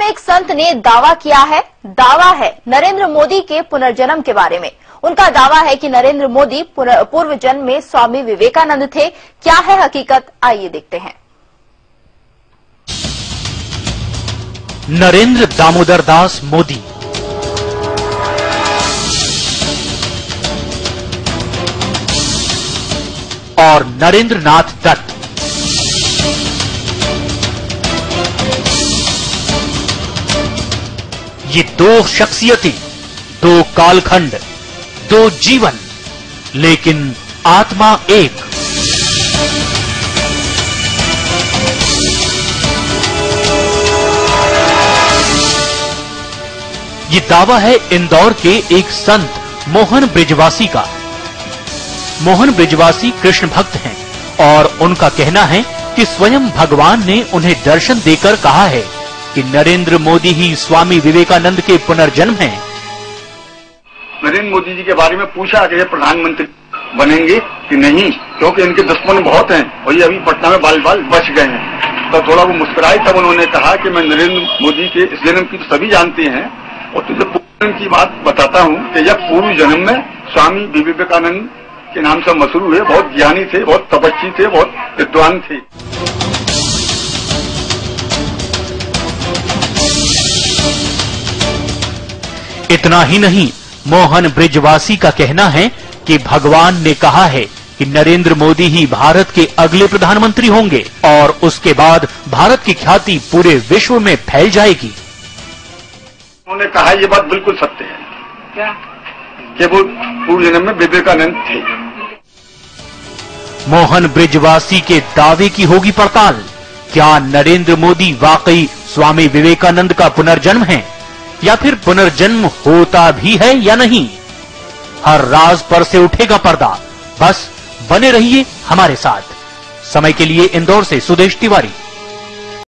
में एक संत ने दावा किया है। दावा है नरेंद्र मोदी के पुनर्जन्म के बारे में। उनका दावा है कि नरेंद्र मोदी पूर्व जन्म में स्वामी विवेकानंद थे। क्या है हकीकत, आइए देखते हैं। नरेंद्र दामोदर दास मोदी और नरेंद्र नाथ दत्त ये दो शख्सियतें, दो कालखंड, दो जीवन, लेकिन आत्मा एक। ये दावा है इंदौर के एक संत मोहन ब्रिजवासी का। मोहन ब्रिजवासी कृष्ण भक्त हैं और उनका कहना है कि स्वयं भगवान ने उन्हें दर्शन देकर कहा है कि नरेंद्र मोदी ही स्वामी विवेकानंद के पुनर्जन्म हैं। नरेंद्र मोदी जी के बारे में पूछा कि ये प्रधानमंत्री बनेंगे कि नहीं, क्योंकि इनके दुश्मन बहुत हैं और ये अभी पटना में बाल बाल बच गए हैं। तो थोड़ा वो मुस्कुराए, तब उन्होंने कहा कि मैं नरेंद्र मोदी के इस जन्म की तो सभी जानते हैं और तुझे पूर्व की बात बताता हूँ कि यह पूर्व जन्म में स्वामी विवेकानंद के नाम से मशहूर हुए। बहुत ज्ञानी थे, बहुत तपस्वी थे, बहुत विद्वान थे। इतना ही नहीं, मोहन ब्रिजवासी का कहना है कि भगवान ने कहा है कि नरेंद्र मोदी ही भारत के अगले प्रधानमंत्री होंगे और उसके बाद भारत की ख्याति पूरे विश्व में फैल जाएगी। उन्होंने कहा ये बात बिल्कुल सत्य है क्या कि वो पूर्व जन्म में विवेकानंद थे। मोहन ब्रिजवासी के दावे की होगी पड़ताल। क्या नरेंद्र मोदी वाकई स्वामी विवेकानंद का पुनर्जन्म है या फिर पुनर्जन्म होता भी है या नहीं? हर राज पर से उठेगा पर्दा। बस बने रहिए हमारे साथ। समय के लिए इंदौर से सुदेश तिवारी।